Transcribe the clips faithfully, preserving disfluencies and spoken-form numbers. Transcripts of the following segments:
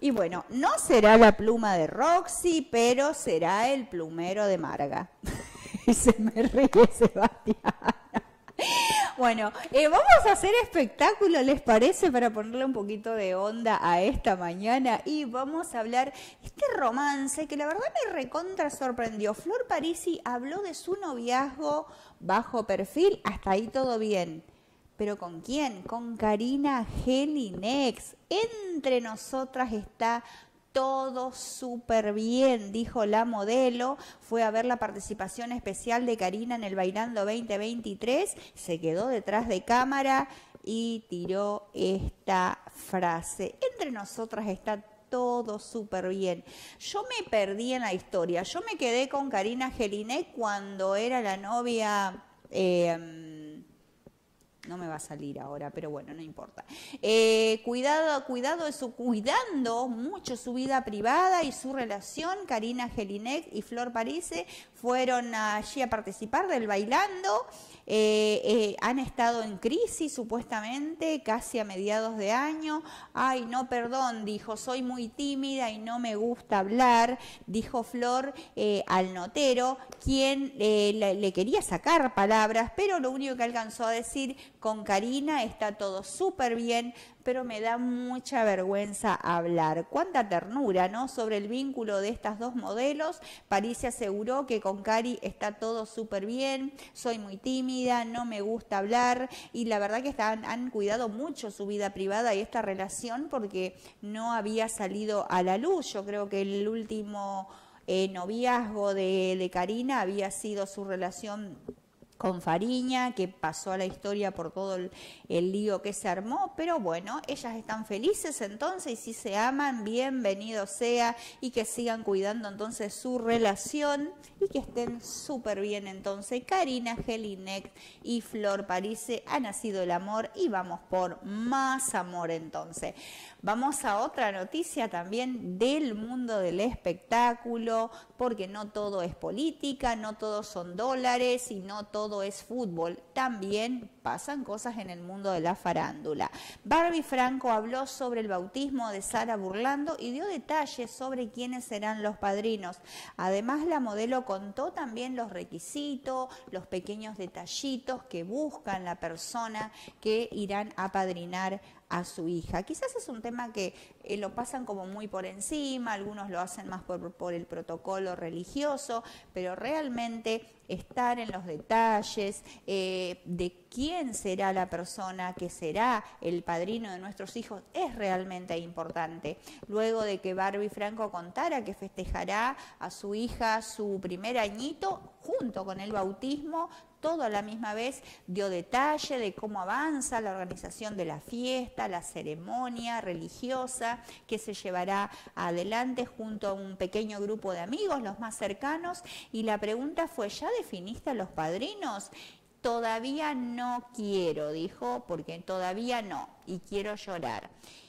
Y bueno, no será la pluma de Roxy, pero será el plumero de Marga. Y se me ríe Sebastián. Bueno, eh, vamos a hacer espectáculo, ¿les parece? Para ponerle un poquito de onda a esta mañana. Y vamos a hablar este romance que la verdad me recontra sorprendió. Flor Parisi habló de su noviazgo bajo perfil, hasta ahí todo bien. ¿Pero con quién? Con Karina Gelinex. Entre nosotras está todo súper bien, dijo la modelo. Fue a ver la participación especial de Karina en el Bailando veinte veintitrés, se quedó detrás de cámara y tiró esta frase: entre nosotras está todo súper bien. Yo me perdí en la historia, yo me quedé con Karina Gelinex cuando era la novia... Eh, No me va a salir ahora, pero bueno, no importa. Eh, cuidado, cuidado de su, cuidando mucho su vida privada y su relación. Karina Gelinex y Flor Parisi fueron allí a participar del Bailando. Eh, eh, han estado en crisis supuestamente casi a mediados de año. Ay, no, perdón, dijo, soy muy tímida y no me gusta hablar, dijo Flor eh, al notero, quien eh, le, le quería sacar palabras, pero lo único que alcanzó a decir: con Karina está todo súper bien, pero me da mucha vergüenza hablar. Cuánta ternura, ¿no?, sobre el vínculo de estas dos modelos. Parisi aseguró que con Cari está todo súper bien, soy muy tímida, no me gusta hablar, y la verdad que están, han cuidado mucho su vida privada y esta relación porque no había salido a la luz. Yo creo que el último eh, noviazgo de, de Karina había sido su relación con Fariña, que pasó a la historia por todo el, el lío que se armó, pero bueno, ellas están felices entonces, y si se aman, bienvenido sea, y que sigan cuidando entonces su relación, y que estén súper bien entonces. Karina Gelinex y Flor Parisi, ha nacido el amor, y vamos por más amor entonces. Vamos a otra noticia también del mundo del espectáculo, porque no todo es política, no todo son dólares y no todo es fútbol. También pasan cosas en el mundo de la farándula. Barbie Franco habló sobre el bautismo de Sara Burlando y dio detalles sobre quiénes serán los padrinos. Además, la modelo contó también los requisitos, los pequeños detallitos que buscan la persona que irán a padrinar a su hija. Quizás es un tema que eh, lo pasan como muy por encima, algunos lo hacen más por, por el protocolo religioso, pero realmente estar en los detalles eh, de quién será la persona que será el padrino de nuestros hijos es realmente importante. Luego de que Barbie Franco contara que festejará a su hija su primer añito junto con el bautismo, todo a la misma vez, dio detalle de cómo avanza la organización de la fiesta, la ceremonia religiosa que se llevará adelante junto a un pequeño grupo de amigos, los más cercanos, y la pregunta fue: ¿ya definiste a los padrinos? Todavía no quiero, dijo, porque todavía no, y quiero llorar.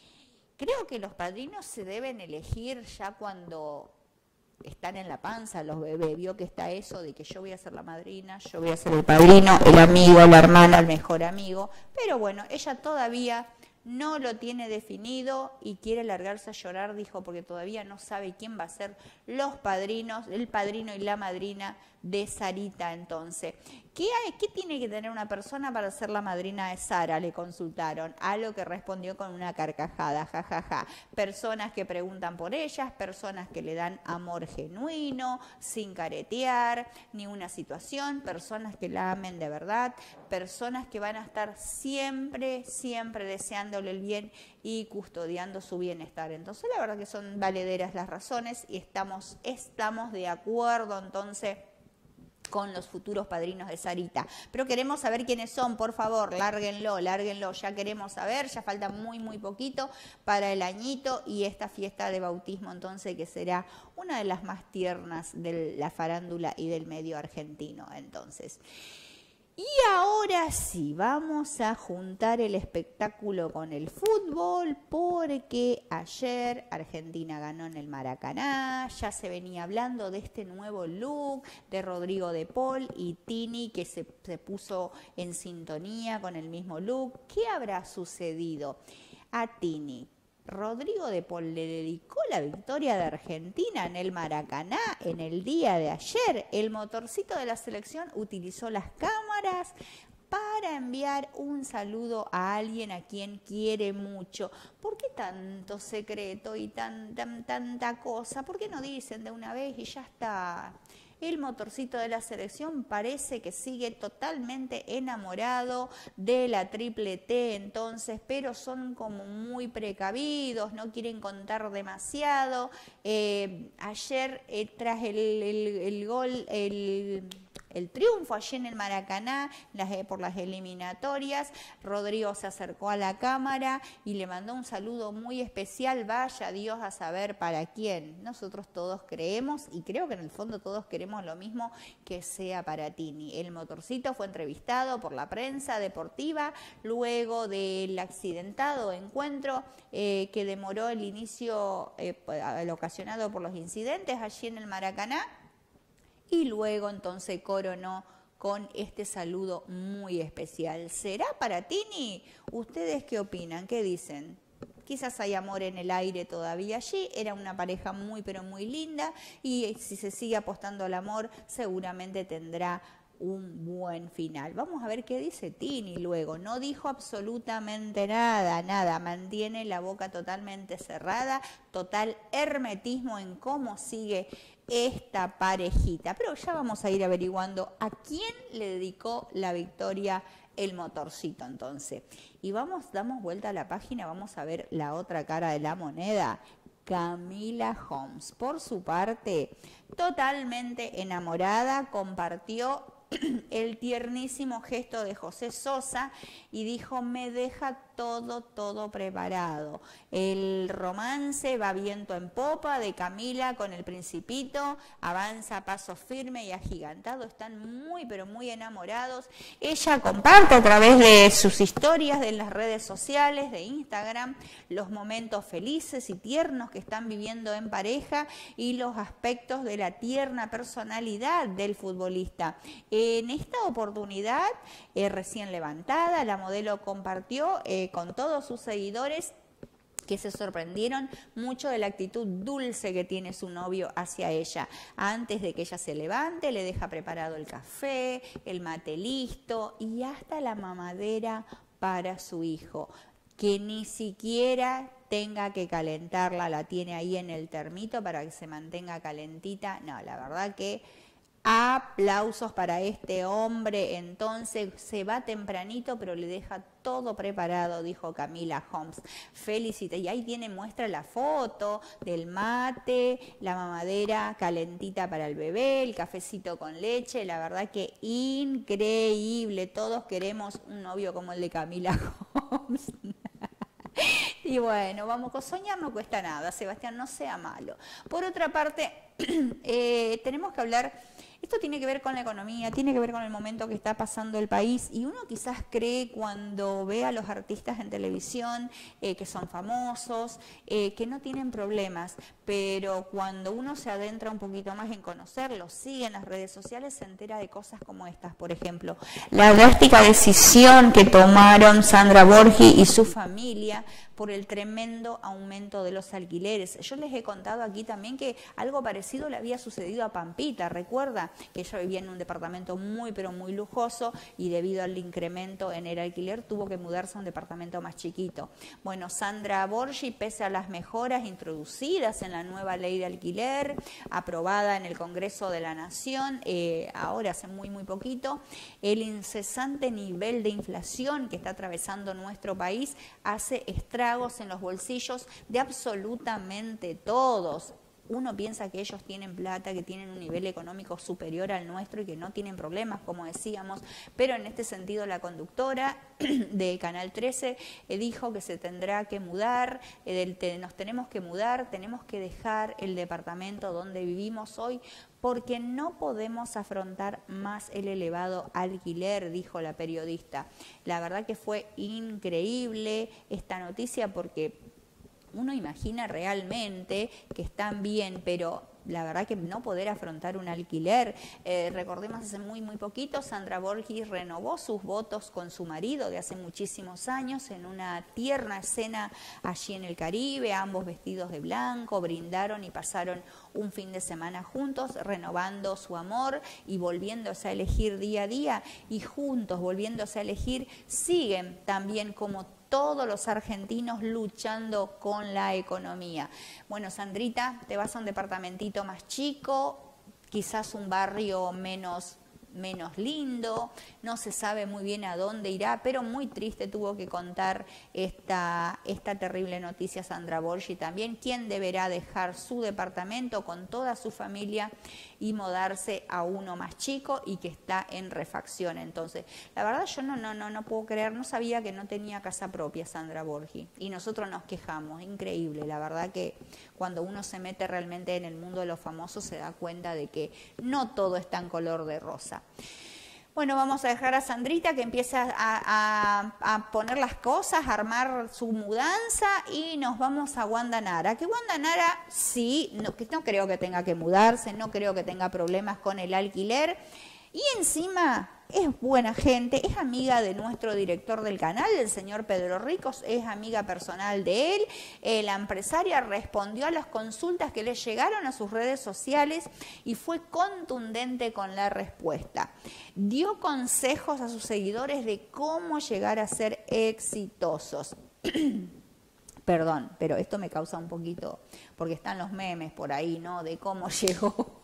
Creo que los padrinos se deben elegir ya cuando están en la panza los bebés. Vio que está eso de que yo voy a ser la madrina, yo voy a ser el padrino, el amigo, la hermana, el mejor amigo. Pero bueno, ella todavía no lo tiene definido y quiere largarse a llorar, dijo, porque todavía no sabe quién va a ser los padrinos, el padrino y la madrina de Sarita. Entonces, ¿qué, hay, ¿qué tiene que tener una persona para ser la madrina de Sara?, le consultaron, a lo que respondió con una carcajada, jajaja. Ja, ja. Personas que preguntan por ellas, personas que le dan amor genuino, sin caretear ni una situación, personas que la amen de verdad, personas que van a estar siempre, siempre deseándole el bien y custodiando su bienestar. Entonces, la verdad que son valederas las razones y estamos, estamos de acuerdo entonces con los futuros padrinos de Sarita. Pero queremos saber quiénes son, por favor, lárguenlo, lárguenlo, ya queremos saber, ya falta muy, muy poquito para el añito y esta fiesta de bautismo, entonces, que será una de las más tiernas de la farándula y del medio argentino, entonces. Y ahora sí, vamos a juntar el espectáculo con el fútbol, porque ayer Argentina ganó en el Maracaná, ya se venía hablando de este nuevo look de Rodrigo de Paul y Tini, que se, se puso en sintonía con el mismo look. ¿Qué habrá sucedido? A Tini Rodrigo de Paul le dedicó la victoria de Argentina en el Maracaná en el día de ayer. El motorcito de la selección utilizó las cámaras para enviar un saludo a alguien a quien quiere mucho. ¿Por qué tanto secreto y tan, tan, tanta cosa? ¿Por qué no dicen de una vez y ya está? El motorcito de la selección parece que sigue totalmente enamorado de la triple T entonces, pero son como muy precavidos, no quieren contar demasiado. Eh, ayer, eh, tras el, el, el gol, el... el triunfo allí en el Maracaná las, por las eliminatorias, Rodrigo se acercó a la cámara y le mandó un saludo muy especial, vaya Dios a saber para quién. Nosotros todos creemos, y creo que en el fondo todos queremos lo mismo, que sea para Tini. El motorcito fue entrevistado por la prensa deportiva luego del accidentado encuentro eh, que demoró el inicio eh, ocasionado por los incidentes allí en el Maracaná. Y luego entonces coronó con este saludo muy especial. ¿Será para Tini? ¿Ustedes qué opinan? ¿Qué dicen? Quizás hay amor en el aire todavía allí, era una pareja muy pero muy linda y si se sigue apostando al amor seguramente tendrá un buen final. Vamos a ver qué dice Tini luego. No dijo absolutamente nada, nada. Mantiene la boca totalmente cerrada, total hermetismo en cómo sigue esta parejita. Pero ya vamos a ir averiguando a quién le dedicó la victoria el motorcito entonces. Y vamos, damos vuelta a la página, vamos a ver la otra cara de la moneda. Camila Homs, por su parte, totalmente enamorada, compartió el tiernísimo gesto de José Sosa y dijo, me deja todo, todo preparado. El romance va viento en popa de Camila con el Principito, avanza a paso firme y agigantado, están muy, pero muy enamorados. Ella comparte a través de sus historias de las redes sociales, de Instagram, los momentos felices y tiernos que están viviendo en pareja y los aspectos de la tierna personalidad del futbolista. En esta oportunidad, eh, recién levantada, la modelo compartió eh, con todos sus seguidores que se sorprendieron mucho de la actitud dulce que tiene su novio hacia ella. Antes de que ella se levante, le deja preparado el café, el mate listo y hasta la mamadera para su hijo, que ni siquiera tenga que calentarla, la tiene ahí en el termito para que se mantenga calentita. No, la verdad que aplausos para este hombre, entonces se va tempranito pero le deja todo preparado, dijo Camila Homs. Felicita, y ahí tiene, muestra la foto del mate, la mamadera calentita para el bebé, el cafecito con leche, la verdad que increíble, todos queremos un novio como el de Camila Homs. Y bueno, vamos, con soñar no cuesta nada, Sebastián, no sea malo. Por otra parte, eh, tenemos que hablar, esto tiene que ver con la economía, tiene que ver con el momento que está pasando el país y uno quizás cree cuando ve a los artistas en televisión eh, que son famosos, eh, que no tienen problemas, pero cuando uno se adentra un poquito más en conocerlos, sigue en las redes sociales, se entera de cosas como estas, por ejemplo, la drástica decisión que tomaron Sandra Borghi y su familia por el tremendo aumento de los alquileres. Yo les he contado aquí también que algo parecido le había sucedido a Pampita, recuerda que ella vivía en un departamento muy pero muy lujoso y debido al incremento en el alquiler tuvo que mudarse a un departamento más chiquito. Bueno, Sandra Borghi, pese a las mejoras introducidas en la nueva ley de alquiler, aprobada en el Congreso de la Nación, eh, ahora hace muy muy poquito, el incesante nivel de inflación que está atravesando nuestro país hace estragos en los bolsillos de absolutamente todos. Uno piensa que ellos tienen plata, que tienen un nivel económico superior al nuestro y que no tienen problemas, como decíamos, pero en este sentido la conductora de Canal trece eh, dijo que se tendrá que mudar, eh, del, te, nos tenemos que mudar, tenemos que dejar el departamento donde vivimos hoy porque no podemos afrontar más el elevado alquiler, dijo la periodista. La verdad que fue increíble esta noticia porque uno imagina realmente que están bien, pero la verdad que no poder afrontar un alquiler. Eh, recordemos hace muy, muy poquito, Sandra Borghi renovó sus votos con su marido de hace muchísimos años en una tierna escena allí en el Caribe, ambos vestidos de blanco, brindaron y pasaron un fin de semana juntos, renovando su amor y volviéndose a elegir día a día, y juntos volviéndose a elegir, siguen también como todos los argentinos luchando con la economía. Bueno, Sandrita, te vas a un departamentito más chico, quizás un barrio menos menos lindo, no se sabe muy bien a dónde irá, pero muy triste tuvo que contar esta, esta terrible noticia Sandra Borghi también, quien deberá dejar su departamento con toda su familia y mudarse a uno más chico y que está en refacción. Entonces, la verdad yo no, no, no, no puedo creer, no sabía que no tenía casa propia Sandra Borghi, y nosotros nos quejamos, increíble, la verdad que cuando uno se mete realmente en el mundo de los famosos se da cuenta de que no todo está en color de rosa. Bueno, vamos a dejar a Sandrita que empiece a, a, a poner las cosas, a armar su mudanza, y nos vamos a Wanda Nara. Que Wanda Nara sí, no, que no creo que tenga que mudarse, no creo que tenga problemas con el alquiler, y encima es buena gente, es amiga de nuestro director del canal, del señor Pedro Ricos, es amiga personal de él. Eh, la empresaria respondió a las consultas que le llegaron a sus redes sociales y fue contundente con la respuesta. Dio consejos a sus seguidores de cómo llegar a ser exitosos. Perdón, pero esto me causa un poquito, porque están los memes por ahí, ¿no? De cómo llegó...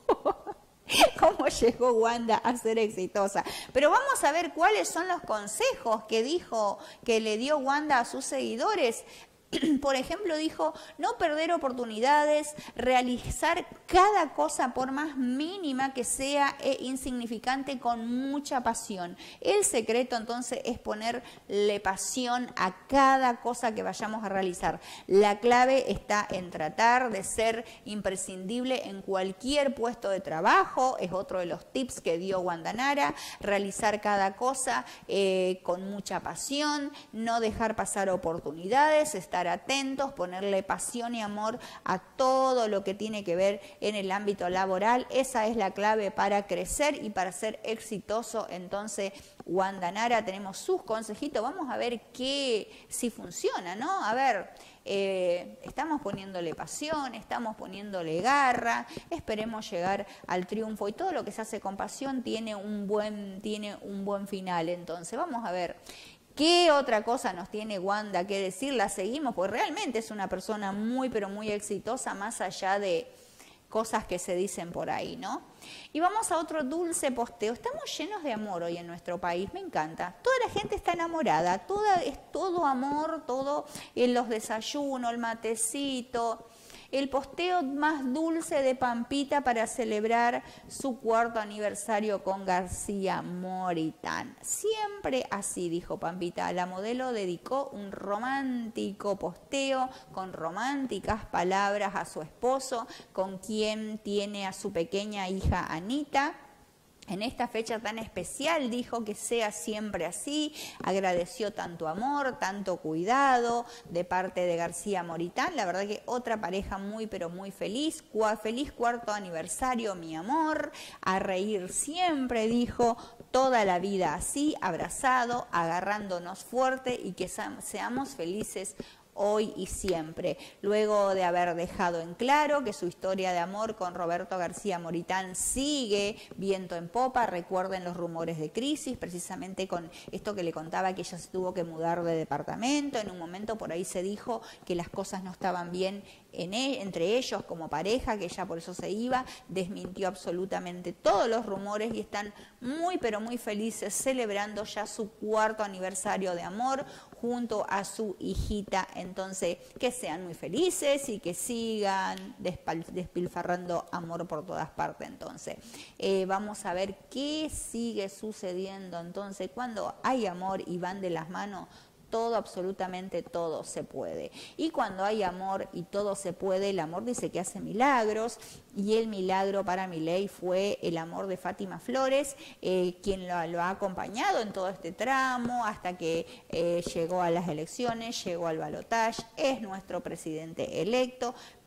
cómo llegó Wanda a ser exitosa. Pero vamos a ver cuáles son los consejos que dijo, que le dio Wanda a sus seguidores. Por ejemplo, dijo no perder oportunidades, realizar cada cosa por más mínima que sea e insignificante con mucha pasión. El secreto entonces es ponerle pasión a cada cosa que vayamos a realizar. La clave está en tratar de ser imprescindible en cualquier puesto de trabajo, es otro de los tips que dio Wanda Nara, realizar cada cosa eh, con mucha pasión, no dejar pasar oportunidades, estar atentos, ponerle pasión y amor a todo lo que tiene que ver en el ámbito laboral. Esa es la clave para crecer y para ser exitoso. Entonces, Wanda Nara, tenemos sus consejitos, vamos a ver qué, si funciona, ¿no? A ver, eh, estamos poniéndole pasión, estamos poniéndole garra, esperemos llegar al triunfo, y todo lo que se hace con pasión tiene un buen, tiene un buen final. Entonces, vamos a ver ¿qué otra cosa nos tiene Wanda que decir? La seguimos, porque realmente es una persona muy, pero muy exitosa, más allá de cosas que se dicen por ahí, ¿no? Y vamos a otro dulce posteo. Estamos llenos de amor hoy en nuestro país, me encanta. Toda la gente está enamorada, toda, es todo amor, todo en los desayunos, el matecito. El posteo más dulce de Pampita para celebrar su cuarto aniversario con García Moritán. Siempre así, dijo Pampita. La modelo dedicó un romántico posteo con románticas palabras a su esposo, con quien tiene a su pequeña hija Anita. En esta fecha tan especial dijo que sea siempre así, agradeció tanto amor, tanto cuidado de parte de García Moritán. La verdad que otra pareja muy pero muy feliz. Feliz cuarto aniversario, mi amor, a reír siempre, dijo, toda la vida así, abrazado, agarrándonos fuerte, y que seamos felices hoy y siempre. Luego de haber dejado en claro que su historia de amor con Roberto García Moritán sigue viento en popa, recuerden los rumores de crisis, precisamente con esto que le contaba, que ella se tuvo que mudar de departamento. En un momento por ahí se dijo que las cosas no estaban bien en él, entre ellos como pareja, que ella por eso se iba. Desmintió absolutamente todos los rumores y están muy pero muy felices celebrando ya su cuarto aniversario de amor junto a su hijita. Entonces, que sean muy felices y que sigan despilfarrando amor por todas partes. Entonces, eh, vamos a ver qué sigue sucediendo. Entonces, cuando hay amor y van de las manos, todo, absolutamente todo se puede. Y cuando hay amor y todo se puede, el amor dice que hace milagros, y el milagro para Milei fue el amor de Fátima Flores, eh, quien lo, lo ha acompañado en todo este tramo hasta que eh, llegó a las elecciones, llegó al balotaje, es nuestro presidente electo,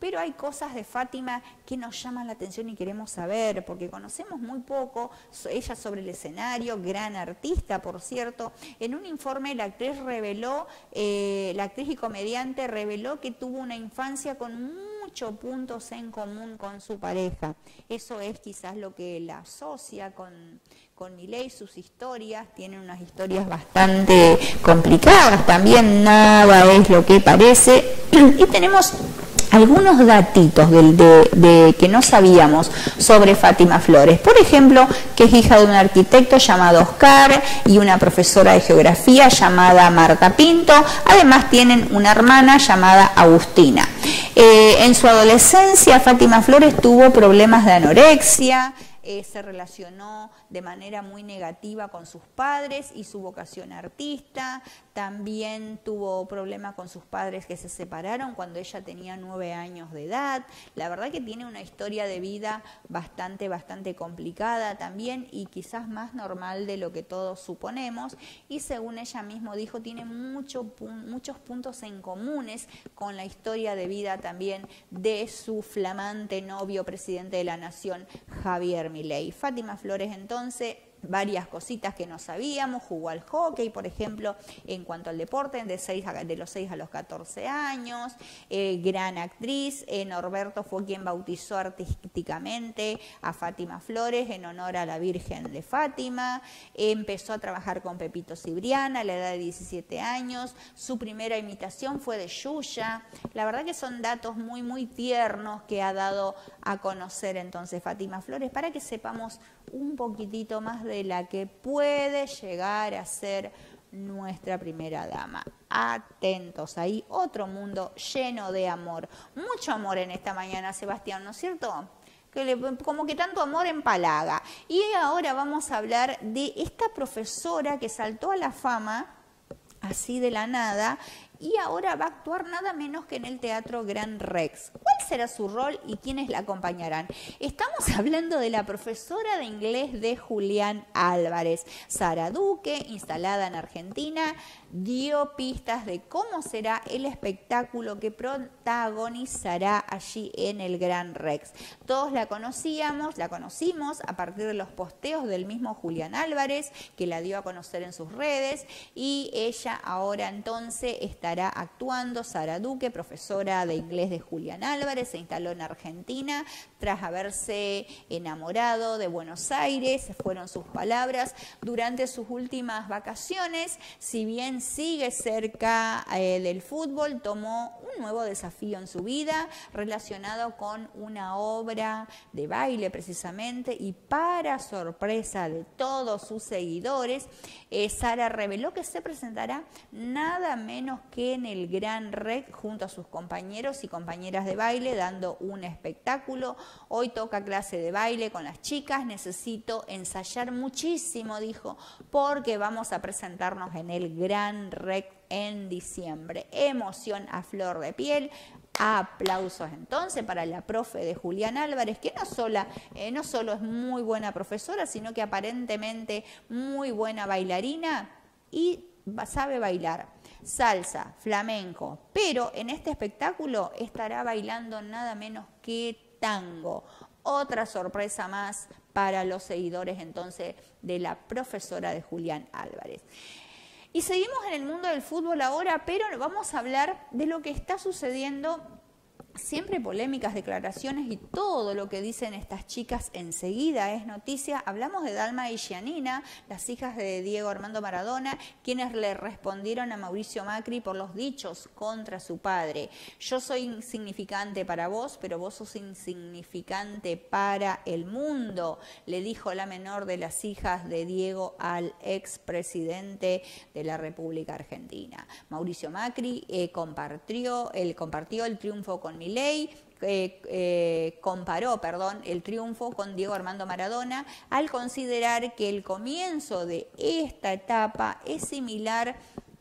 pero hay cosas de Fátima que nos llaman la atención y queremos saber, porque conocemos muy poco, ella sobre el escenario, gran artista, por cierto. En un informe la actriz reveló, eh, la actriz y comediante reveló que tuvo una infancia con muchos puntos en común con su pareja. Eso es quizás lo que la asocia con, con Milei, sus historias, tienen unas historias bastante complicadas, también nada es lo que parece, y tenemos algunos datitos de, de, de que no sabíamos sobre Fátima Flores. Por ejemplo, que es hija de un arquitecto llamado Oscar y una profesora de geografía llamada Marta Pinto. Además tienen una hermana llamada Agustina. Eh, en su adolescencia, Fátima Flores tuvo problemas de anorexia. Eh, se relacionó de manera muy negativa con sus padres y su vocación artista. También tuvo problemas con sus padres que se separaron cuando ella tenía nueve años de edad. La verdad que tiene una historia de vida bastante, bastante complicada también y quizás más normal de lo que todos suponemos. Y según ella misma dijo, tiene mucho, muchos puntos en comunes con la historia de vida también de su flamante novio, presidente de la Nación, Javier Milei. Fátima Flores, entonces, varias cositas que no sabíamos, jugó al hockey, por ejemplo, en cuanto al deporte, de, seis a, de los seis a los catorce años, eh, gran actriz. eh, Norberto fue quien bautizó artísticamente a Fátima Flores en honor a la Virgen de Fátima. eh, empezó a trabajar con Pepito Cibrián a la edad de diecisiete años, su primera imitación fue de Yuya. La verdad que son datos muy, muy tiernos que ha dado a conocer entonces Fátima Flores para que sepamos un poquitito más de la que puede llegar a ser nuestra primera dama. Atentos, ahí otro mundo lleno de amor. Mucho amor en esta mañana, Sebastián, ¿no es cierto? Que le, como que tanto amor empalaga. Y ahora vamos a hablar de esta profesora que saltó a la fama así de la nada y ahora va a actuar nada menos que en el Teatro Gran Rex. ¿Cuál será su rol y quiénes la acompañarán? Estamos hablando de la profesora de inglés de Julián Álvarez. Sara Duque, instalada en Argentina, dio pistas de cómo será el espectáculo que protagonizará allí en el Gran Rex. Todos la conocíamos, la conocimos a partir de los posteos del mismo Julián Álvarez, que la dio a conocer en sus redes, y ella ahora entonces estará actuando. Sara Duque, profesora de inglés de Julián Álvarez, se instaló en Argentina tras haberse enamorado de Buenos Aires, fueron sus palabras, durante sus últimas vacaciones. Si bien sigue cerca eh, del fútbol, tomó un nuevo desafío en su vida relacionado con una obra de baile precisamente, y para sorpresa de todos sus seguidores, eh, Sara reveló que se presentará nada menos que en el Gran Rex junto a sus compañeros y compañeras de baile dando un espectáculo. Hoy toca clase de baile con las chicas, necesito ensayar muchísimo, dijo, porque vamos a presentarnos en el Gran Rex en diciembre. Emoción a flor de piel. Aplausos entonces para la profe de Julián Álvarez, que no, sola, eh, no solo es muy buena profesora, sino que aparentemente muy buena bailarina y sabe bailar salsa, flamenco, pero en este espectáculo estará bailando nada menos que tango. Otra sorpresa más para los seguidores entonces de la profesora de Julián Álvarez. Y seguimos en el mundo del fútbol ahora, pero vamos a hablar de lo que está sucediendo. Siempre polémicas, declaraciones y todo lo que dicen estas chicas enseguida es noticia. Hablamos de Dalma y Giannina, las hijas de Diego Armando Maradona, quienes le respondieron a Mauricio Macri por los dichos contra su padre. Yo soy insignificante para vos, pero vos sos insignificante para el mundo, le dijo la menor de las hijas de Diego al expresidente de la República Argentina. Mauricio Macri eh, compartió, el, compartió el triunfo con Milei, eh, eh, comparó, perdón, el triunfo con Diego Armando Maradona al considerar que el comienzo de esta etapa es similar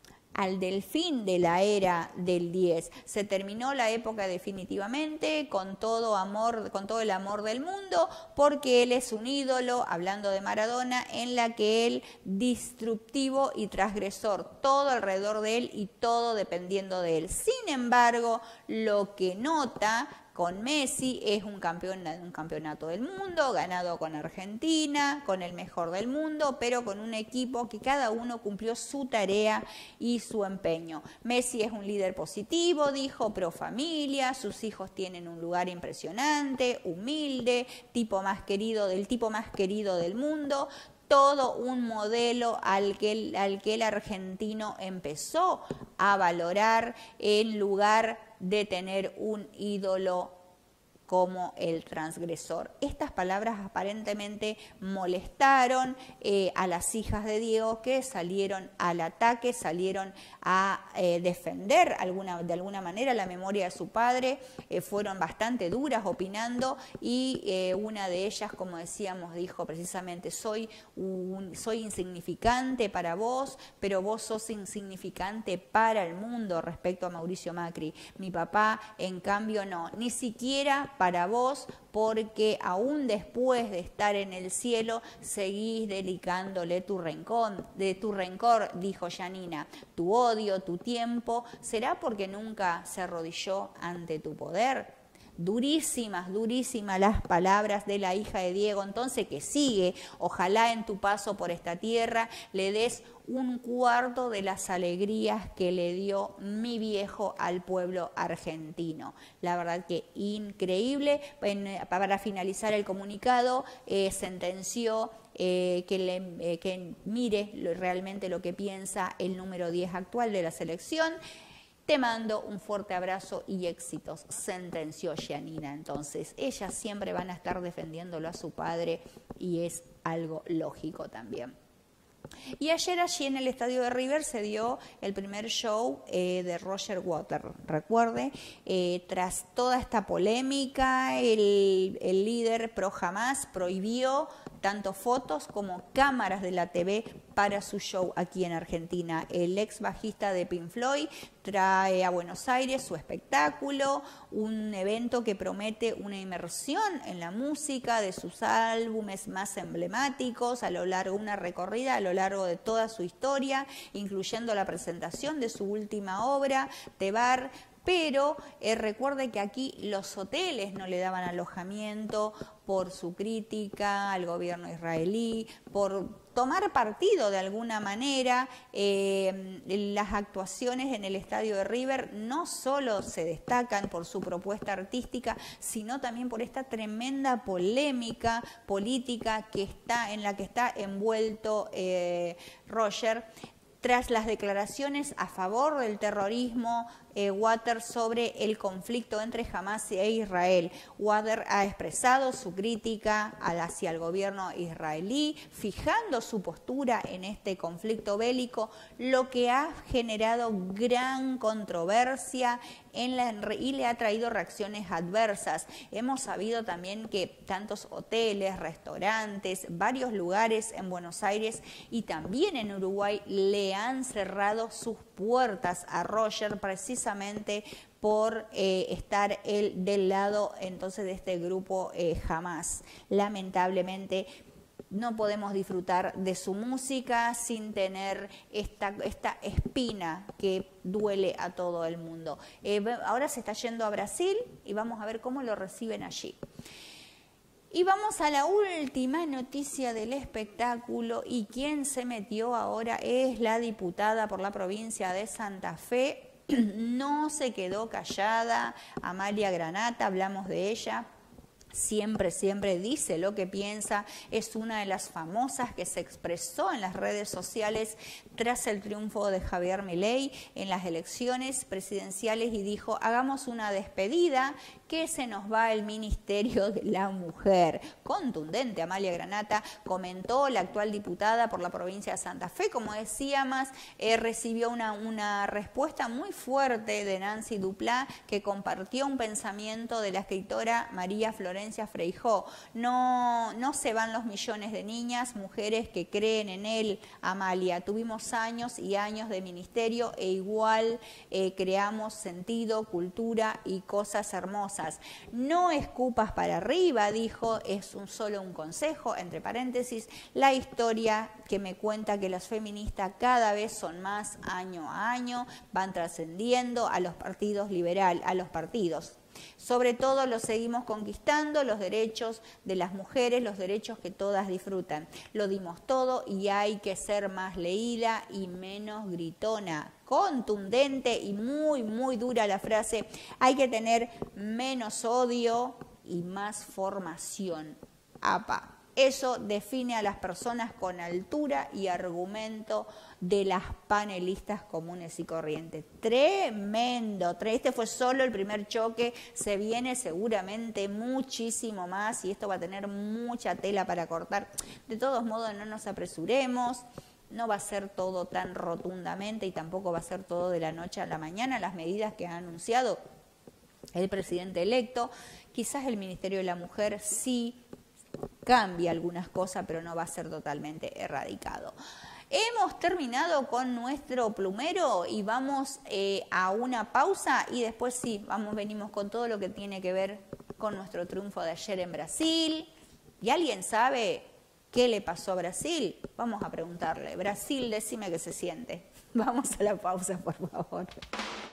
al del fin de la era del diez. Se terminó la época definitivamente con todo amor, con todo el amor del mundo, porque él es un ídolo, hablando de Maradona, en la que él disruptivo y transgresor, todo alrededor de él y todo dependiendo de él. Sin embargo, lo que nota con Messi, es un, campeón, un campeonato del mundo, ganado con Argentina, con el mejor del mundo, pero con un equipo que cada uno cumplió su tarea y su empeño. Messi es un líder positivo, dijo, pro familia, sus hijos tienen un lugar impresionante, humilde, tipo más querido, del tipo más querido del mundo, todo un modelo al que, el, al que el argentino empezó a valorar en lugar de tener un ídolo como el transgresor. Estas palabras aparentemente molestaron eh, a las hijas de Diego, que salieron al ataque, salieron a eh, defender alguna, de alguna manera la memoria de su padre, eh, fueron bastante duras opinando y eh, una de ellas, como decíamos, dijo precisamente, soy, un, soy insignificante para vos, pero vos sos insignificante para el mundo respecto a Mauricio Macri. Mi papá, en cambio, no, ni siquiera para vos, porque aún después de estar en el cielo, seguís dedicándole tu rencor, de tu rencor, dijo Yanina. Tu odio, tu tiempo, ¿será porque nunca se arrodilló ante tu poder? Durísimas, durísimas las palabras de la hija de Diego, entonces que sigue, ojalá en tu paso por esta tierra le des un cuarto de las alegrías que le dio mi viejo al pueblo argentino. La verdad que increíble. Para finalizar el comunicado, eh, sentenció eh, que, le, eh, que mire realmente lo que piensa el número diez actual de la selección. Te mando un fuerte abrazo y éxitos, sentenció Yanina. Entonces, ellas siempre van a estar defendiéndolo a su padre y es algo lógico también. Y ayer allí en el estadio de River se dio el primer show eh, de Roger Waters. Recuerde, eh, tras toda esta polémica, el, el líder pro Hamas prohibió tanto fotos como cámaras de la T V para su show aquí en Argentina. El ex bajista de Pink Floyd trae a Buenos Aires su espectáculo, un evento que promete una inmersión en la música de sus álbumes más emblemáticos, a lo largo, una recorrida a lo largo de toda su historia, incluyendo la presentación de su última obra, Tebar. Pero eh, recuerde que aquí los hoteles no le daban alojamiento por su crítica al gobierno israelí, por tomar partido de alguna manera. Eh, las actuaciones en el estadio de River no solo se destacan por su propuesta artística, sino también por esta tremenda polémica política que está, en la que está envuelto eh, Roger, tras las declaraciones a favor del terrorismo, eh, Waters sobre el conflicto entre Hamas e Israel. Waters ha expresado su crítica hacia el gobierno israelí, fijando su postura en este conflicto bélico, lo que ha generado gran controversia en la, y le ha traído reacciones adversas. Hemos sabido también que tantos hoteles, restaurantes, varios lugares en Buenos Aires y también en Uruguay le han cerrado sus puertas a Roger precisamente por eh, estar él del lado entonces de este grupo eh, Hamas. Lamentablemente no podemos disfrutar de su música sin tener esta, esta espina que duele a todo el mundo. Eh, ahora se está yendo a Brasil y vamos a ver cómo lo reciben allí. Y vamos a la última noticia del espectáculo, y quien se metió ahora es la diputada por la provincia de Santa Fe. No se quedó callada, Amalia Granata, hablamos de ella. Siempre, siempre dice lo que piensa, es una de las famosas que se expresó en las redes sociales tras el triunfo de Javier Milei en las elecciones presidenciales y dijo, hagamos una despedida, que se nos va el Ministerio de la Mujer. Contundente, Amalia Granata comentó, la actual diputada por la provincia de Santa Fe, como decía más, eh, recibió una, una respuesta muy fuerte de Nancy Duplá, que compartió un pensamiento de la escritora María Florencia Freijó. No, no se van los millones de niñas, mujeres que creen en él, Amalia. Tuvimos años y años de ministerio e igual eh, creamos sentido, cultura y cosas hermosas. No escupas para arriba, dijo, es un solo un consejo, entre paréntesis, la historia que me cuenta que las feministas cada vez son más año a año, van trascendiendo a los partidos liberales, a los partidos. Sobre todo lo seguimos conquistando, los derechos de las mujeres, los derechos que todas disfrutan. Lo dimos todo y hay que ser más leída y menos gritona. Contundente y muy, muy dura la frase. Hay que tener menos odio y más formación. Apa. Eso define a las personas con altura y argumento de las panelistas comunes y corrientes. Tremendo. Este fue solo el primer choque. Se viene seguramente muchísimo más y esto va a tener mucha tela para cortar. De todos modos, no nos apresuremos. No va a ser todo tan rotundamente y tampoco va a ser todo de la noche a la mañana. Las medidas que ha anunciado el presidente electo, quizás el Ministerio de la Mujer sí cambia algunas cosas, pero no va a ser totalmente erradicado. Hemos terminado con nuestro plumero y vamos eh, a una pausa y después sí, vamos, venimos con todo lo que tiene que ver con nuestro triunfo de ayer en Brasil. ¿Y alguien sabe qué le pasó a Brasil? Vamos a preguntarle. Brasil, decime qué se siente. Vamos a la pausa, por favor.